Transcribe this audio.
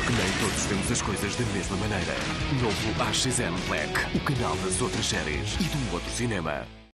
Porque nem todos vemos as coisas da mesma maneira. Novo AXN Black, o canal das outras séries e do outro cinema.